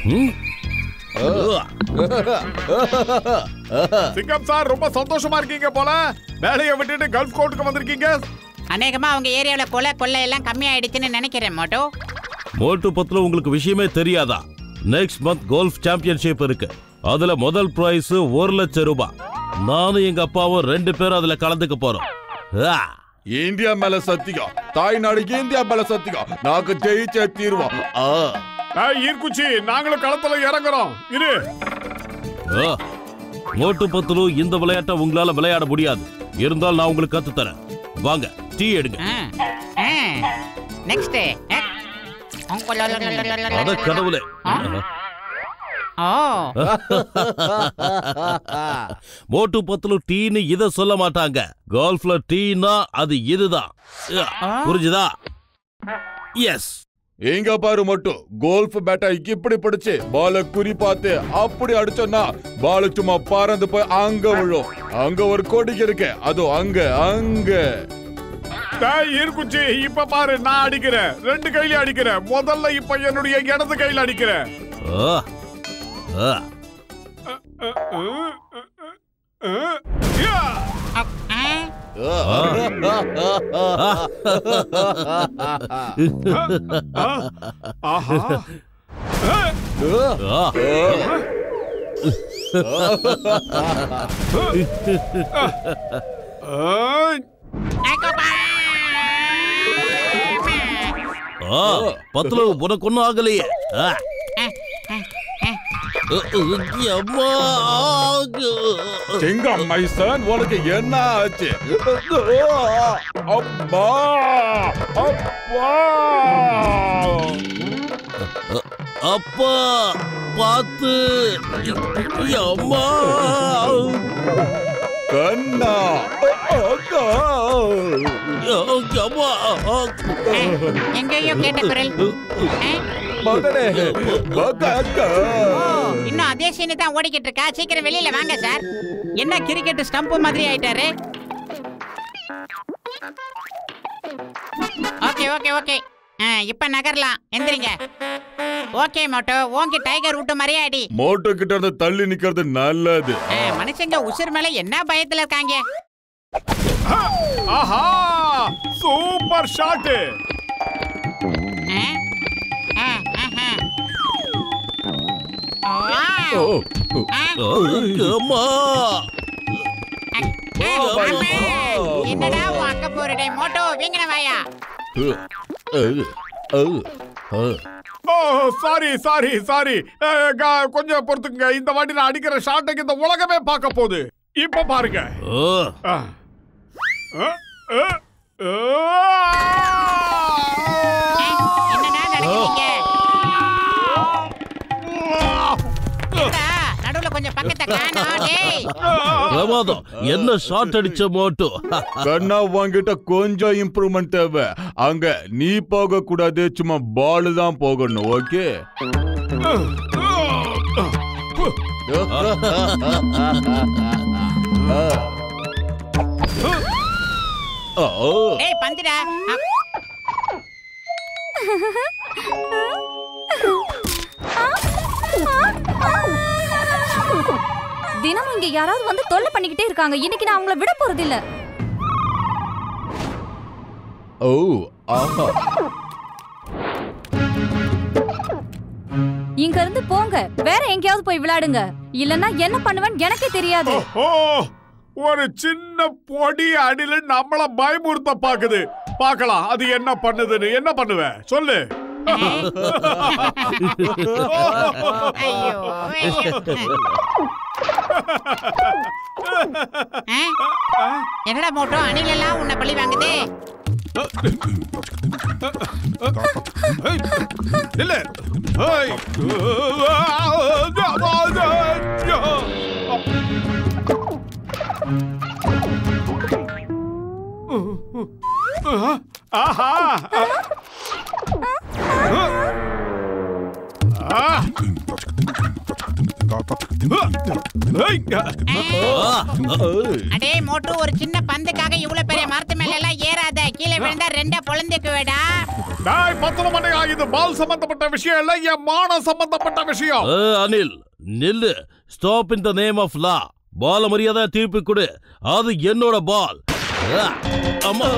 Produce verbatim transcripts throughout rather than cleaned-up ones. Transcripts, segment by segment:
சிங்கம் சார் ரொம்ப சந்தோஷமா இருக்கீங்க போல. வேலையை விட்டுட்டு கல்ஃப் கோர்ட்டுக்கு வந்திருக்கீங்க. அநேகமா அவங்க ஏரியாவுல கொலை கொள்ளை எல்லாம் கம்மியாயிடுச்சுன்னு நினைக்கிறேன். மோட்டோ மோட்டு பத்துல உங்களுக்கு விஷயமே தெரியாதா? நெக்ஸ்ட் மந்த் கோல்ஃப் சாம்பியன்ஷிப் இருக்கு. அதுல முதல் பிரைஸ் ஒரு லட்சம் ரூபாய். நானும் எங்க அப்பாவும் ரெண்டு பேரும் அதுல கலந்துக்க போறோம். இந்தியா மேல சத்தியம், தாய்நாடு இந்தியா மேல சத்தியம், நாங்க ஜெயிச்சே தீர்வோம். ஈர்க்குச்சி, நாங்களும் களத்துல இறங்குறோம். இரு மோட்டு பத்துலு, இந்த விளையாட்டை உங்களால விளையாட முடியாது. இருந்தாலும் நான் உங்களுக்கு கத்து தரேன். வாங்க டீ எடுங்க. நெக்ஸ்ட் அட கடவுளே. மோட்டு பத்துலு டீன்னு இத சொல்ல மாட்டாங்க. கோல்ஃப்ல டீனா அது இதுதான். புரிஞ்சுதா? எஸ். எங்க பாரு மட்டும் கோல்ஃப் பேட்டை இப்படி பிடிச்சு பால குறி பார்த்து அப்படி அடிச்சோன்னா பால சும்மா பறந்து போய் அங்க விழும். அங்க ஒரு கொடி இருக்கு, அது அங்க அங்க. ஈர்க்குச்சி, இப்ப பாரு, நான் அடிக்கிறேன். ரெண்டு கையில அடிக்கிறேன். முதல்ல இப்ப என்னுடைய இடது கையில அடிக்கிறேன். பத்துல உனக்கு ஒன்னும் ஆகலையே. சிங்கம் மைசன், உனக்கு என்ன ஆச்சு? அப்பா அப்பா அப்பா பார்த்து. அம்மா கண்ணா. எங்கேயோ கேட்ட குரல். இன்னும் அதே சீனு தான் ஓடிக்கிட்டு இருக்கா. சீக்கிரம் வெளியில வாங்க சார். என்ன கிரிக்கெட் ஸ்டம்ப் மாதிரி ஆயிட்டாரு. ஓகே ஓகே ஓகே, இப்ப நகரலாம். எந்திரிங்க. ஓகே மோட்டோ, ஓங்கி டைகர் விட்டு மாதிரியே அடி. மோட்டோ கிட்ட இருந்து தள்ளி நிக்கிறது நல்லது. மனுஷங்க உசுர் மேல என்ன பயத்துல இருக்காங்க. ஆஹா, சூப்பர் ஷாட். என்னடா வாக்க போறடே மோட்டோ, வீங்கன வாயா. சாரி சாரி சாரி, கொஞ்சம் பொறுத்துக்குங்க. இந்த வாட்டி நான் அடிக்கிற ஷாட்டுக்கு இந்த உலகமே பார்க்க போகுது. இப்ப பாருங்க. என்னடா நடக்குறீங்க? நடுவுல கொஞ்சம் பக்கத்தை காணா. டேய் பிரமாதம், என்ன ஷாட் அடிச்ச மோட்டோ. கண்ணா, உன்கிட்ட கொஞ்சம் இம்ப்ரூவ்மெண்ட் தேவை. அங்க நீ போக கூடாது, சும்மா பால் தான் போகணும். ஓகே. டேய் பந்துடா. தினமும் இங்க யாராவது வந்து தொல்லை பண்ணிக்கிட்டே இருக்காங்க. இன்னைக்கு நான் அவங்கள விட போறது இல்ல. ஓ ஆஹா, இங்க இருந்து போங்க, வேற எங்கேயாவது போய் விளையாடுங்க. இல்லன்னா என்ன பண்ணுவேன்னு எனக்கே தெரியாது. ஒரு சின்ன பொடி அடில நம்மள பயமுறுத்த பாக்குது. பார்க்கலாம் அது என்ன பண்ணுதுன்னு. என்ன பண்ணுவ சொல்லு. என்னடா மோட்டோ, அணில் எல்லாம் உன்னை பழி வாங்குது. இல்ல ஆஹா, அடே மோட்டு, ஒரு சின்ன பந்துக்காக இவ்வளவு பெரிய மரத்து மேல எல்லாம் ஏறாத. கீழே கீழே விழுந்தா ரெண்டா பொழந்துக்குவேடா. டேய் பத்தல மண்டையா, இது பால் சம்பந்தப்பட்ட விஷயம் இல்ல, என் மானம் சம்பந்தப்பட்ட விஷயம். அனில் நில்லு. Stop in the name of law. பால மரியாதை திருப்பி கொடு. அது என்னோட பால். அம்மா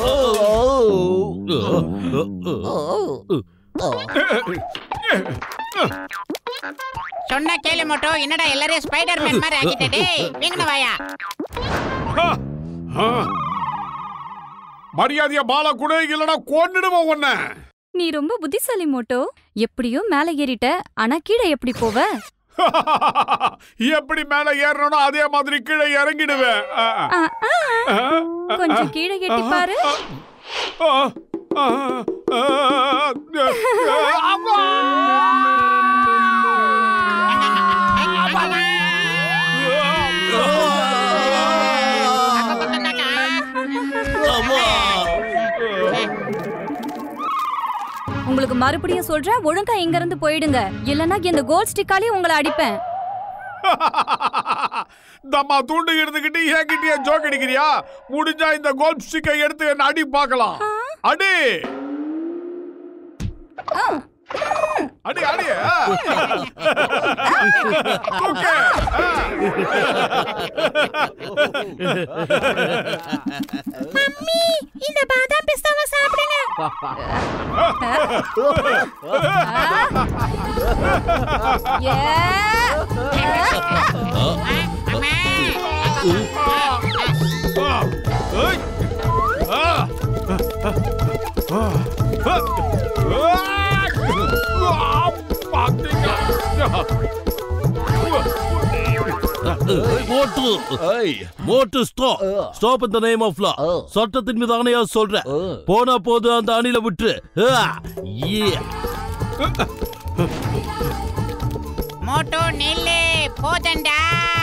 சொன்னா கேளு மோட்டோ. என்னடா எல்லாரையும் ஸ்பைடர்மேன் மாதிரி ஆக்கிட்டே. டேய் வீங்கன வாயா. மரியாதையா பால கூட இல்லனா கொன்னுடுவோம் உன்னை. நீ ரொம்ப புத்திசாலி மோட்டோ. எப்படியோ மேல ஏறிட்ட, ஆனா கீழே எப்படி போவ? எப்படி மேல ஏறணும் அதே மாதிரி கீழே இறங்கிடுவேன். கொஞ்சம் கீழே எட்டி பாரு. உங்களுக்கு மறுபடியும் சொல்றேன், ஒழுங்கா இங்க இருந்து போயிடுங்க. இல்லனா இந்த கோல்ட் ஸ்டிக்காலே உங்களை அடிப்பேன். தம்மா தூண்டு இருந்துகிட்டு ஏங்கிட்டியா ஜோக் அடிக்கிறியா? முடிஞ்சா இந்த கோல்ட் ஸ்டிக்கை எடுத்து என்ன அடி பார்க்கலாம். அடி அடி அடி. மம்மி இந்த பாதாம் பிஸ்தாவை சாப்பிடுங்க. Motu Motu stop. Stop in the name of law. சட்டத்தின் மீது ஆணையா சொல்றேன். போனா போது அந்த அணில விட்டு. மோட்டோ நில்லு போதண்டா.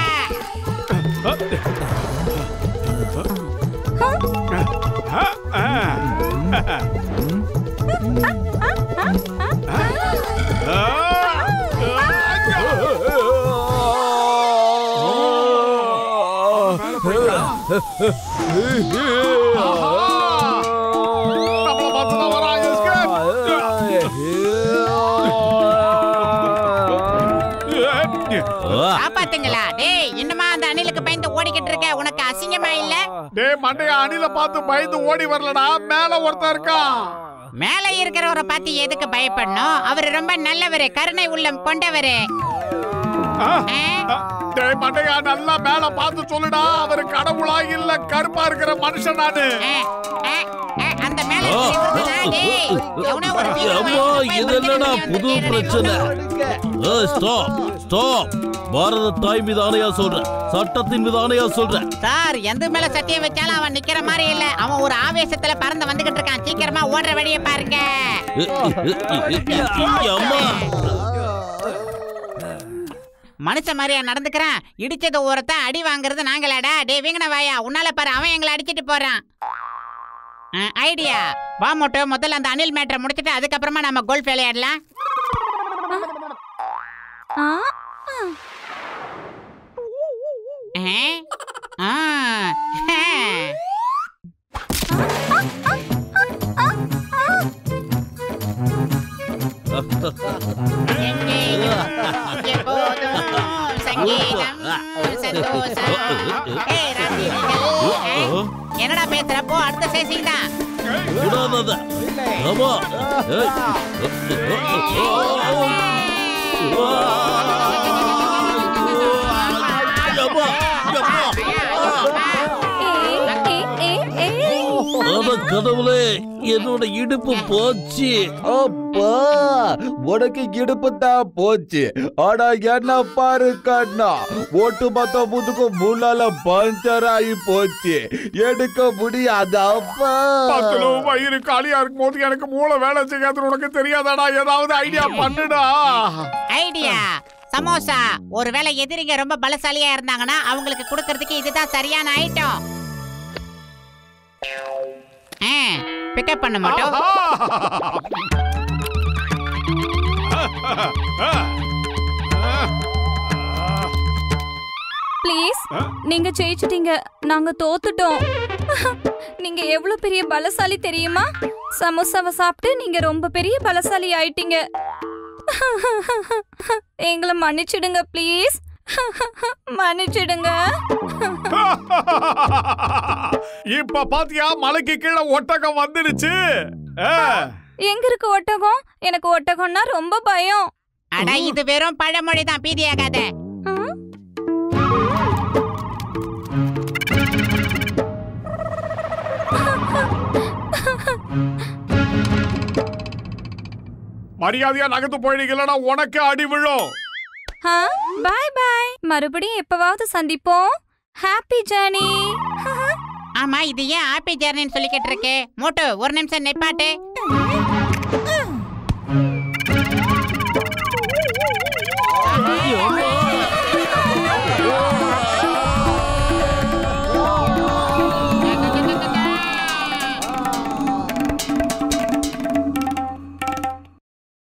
காப்பாத்துங்களா. டேய் இன்னுமா அந்த அணிலுக்கு பயந்து ஓடிக்கிட்டு இருக்க? உனக்கு அசிங்கமா இல்ல? டேய் மண்டையா, அணில பார்த்து பயந்து ஓடி வரலடா, மேல ஒருத்தன் இருக்கான். மேல இருக்கிறவரை பார்த்து எதுக்கு பயப்படணும்? அவர் ரொம்ப நல்லவரு, கருணை உள்ளம் கொண்டவரு. டேய் மண்டையா, நல்லா மேல பார்த்து சொல்லுடா. அவரு கடவுளா இல்ல கருப்பா இருக்கிற மனுஷன் நானு. அந்த மேல இது என்னடா புது பிரச்சனை? Stop stop. பாரத தாய் மீது ஆணையா சொல்றேன், சட்டத்தின் மீது ஆணையா சொல்றேன். சார் எந்த மேல சத்தியம் வச்சாலும் அவன் நிக்கிற மாதிரி இல்ல. அவன் ஒரு ஆவேசத்துல பறந்து வந்துகிட்டு இருக்கான். சீக்கிரமா ஓடுற வழியை பாருங்க. மனுஷ மாதிரியா நடந்துக்கிறான். இடிச்சது ஒருத்தன், அடி வாங்குறது நாங்களாடா. டே வீங்கன வாயா, உன்னால பாரு அவன் எங்களை அடிச்சிட்டு போறான். ஐடியா வா மோட்டோ. முதல்ல அந்த அணில் மேட்டரை முடிச்சிட்டு அதுக்கப்புறமா நம்ம கோல்ஃப் விளையாடலாம். என்னடா பேசுறப்போ அடுத்த சேசிங் தான். கடவுளே, என்னோட இடுப்பு போச்சு. அப்பா உனக்கு இடுப்பு தான் போச்சு. ஆனா என்ன பாரு கண்ணா, ஓட்டு மொத்த முதுக்கு முள்ளால பஞ்சர் ஆகி போச்சு. எடுக்க முடியாது. அப்பா வயிறு காலியா இருக்கும் போது எனக்கு மூளை வேலை செய்யாது. உனக்கு தெரியாதாடா? ஏதாவது ஐடியா பண்ணுடா. ஐடியா சமோசா. ஒருவேளை எதிரிங்க ரொம்ப பலசாலியா இருந்தாங்கன்னா அவங்களுக்கு கொடுக்கறதுக்கு இதுதான் சரியான ஐட்டம். பிக்கப் பண்ண மாட்டோம். ப்ளீஸ், நீங்க ஜெயிச்சிட்டீங்க, நாங்க தோத்துட்டோம். நீங்க எவ்வளவு பெரிய பலசாலி தெரியுமா? சமோசாவை சாப்பிட்டு நீங்க ரொம்ப பெரிய பலசாலி ஆயிட்டீங்க. எங்களை மன்னிச்சிடுங்க ப்ளீஸ். மன்னிச்சிடுங்க. இப்ப பாத்தியா மலைக்கு கீழே ஒட்டகம் வந்துடுச்சு. எங்க இருக்கு ஒட்டகம்? எனக்கு ஒட்டகம்னா ரொம்ப பயம். அட இது வெறும் பழமொழி தான், பீதியாகாத. மரியாதையா நகர்ந்து போயிடுங்களா உனக்கு அடி விழும். பாய் பாய். மறுபடியும் எப்பவாவது சந்திப்போம். Happy journey. ஆமா இது ஏன் ஹாப்பி ஜர்னின்னு சொல்லிக்கிட்டு இருக்கே? மோட்டு ஒரு நிமிஷம் நிப்பாட்டு.